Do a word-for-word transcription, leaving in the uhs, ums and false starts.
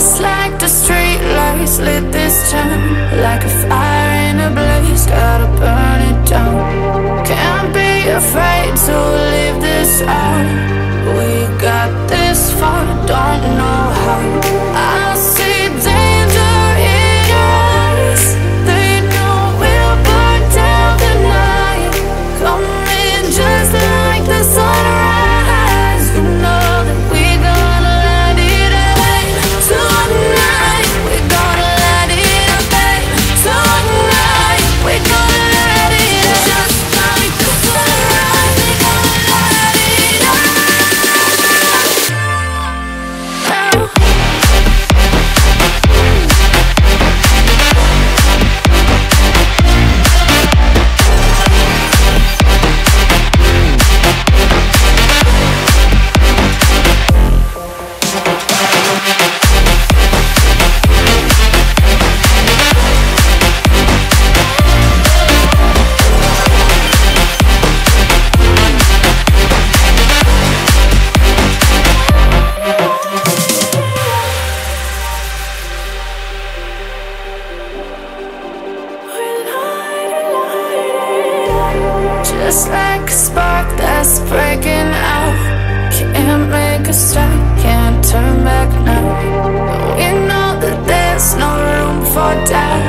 Just like the street lights lit this town, like a fire in a blaze, gotta burn it down. Can't be afraid to leave this out. We got this far, don't know how. I see danger in your eyes. They know we'll burn down the night. Coming just like the sunrise. You know that we gonna let it rain tonight. We gonna let it rain tonight. We gonna let it rain just like the sunrise. We gonna let it rain. Just like a spark that's breaking out. Can't make a stop, can't turn back now. We know that there's no room for doubt.